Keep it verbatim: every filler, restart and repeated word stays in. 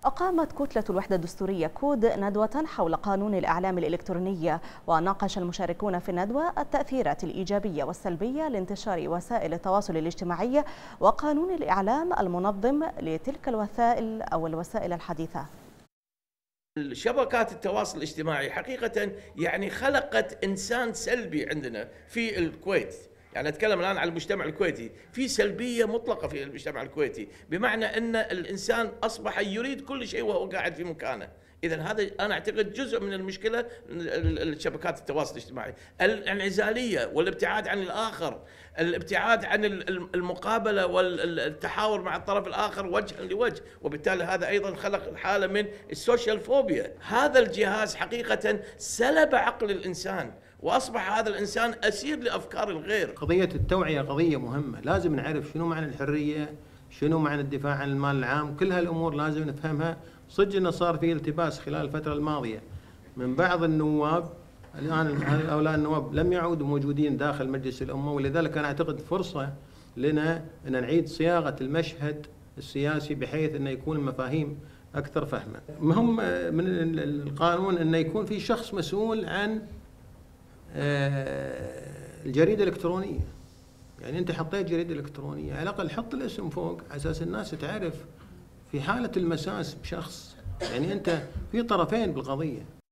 أقامت كتلة الوحدة الدستورية كود ندوة حول قانون الإعلام الإلكتروني، وناقش المشاركون في الندوة التأثيرات الإيجابية والسلبية لانتشار وسائل التواصل الاجتماعي وقانون الإعلام المنظم لتلك الوسائل أو الوسائل الحديثة. الشبكات التواصل الاجتماعي حقيقة يعني خلقت إنسان سلبي عندنا في الكويت. يعني أتكلم الآن عن المجتمع الكويتي، في سلبية مطلقة في المجتمع الكويتي، بمعنى أن الإنسان أصبح يريد كل شيء وهو قاعد في مكانه. إذا هذا أنا أعتقد جزء من المشكلة الشبكات التواصل الاجتماعي، الانعزالية والابتعاد عن الآخر، الابتعاد عن المقابلة والتحاور مع الطرف الآخر وجها لوجه، وبالتالي هذا أيضا خلق حالة من السوشيال فوبيا. هذا الجهاز حقيقة سلب عقل الإنسان، وأصبح هذا الإنسان أسير لأفكار الغير. قضية التوعية قضية مهمة، لازم نعرف شنو معنى الحرية، شنو معنى الدفاع عن المال العام، كل هالأمور لازم نفهمها. صدق إنه صار في التباس خلال الفترة الماضية من بعض النواب، الآن هؤلاء النواب لم يعودوا موجودين داخل مجلس الأمة، ولذلك أنا أعتقد فرصة لنا أن نعيد صياغة المشهد السياسي بحيث أنه يكون المفاهيم أكثر فهما. مهم من القانون أنه يكون في شخص مسؤول عن الجريدة الإلكترونية. يعني أنت حطيت جريدة إلكترونية، على الأقل حط الاسم فوق على أساس الناس تعرف في حالة المساس بشخص. يعني أنت في طرفين بالقضية.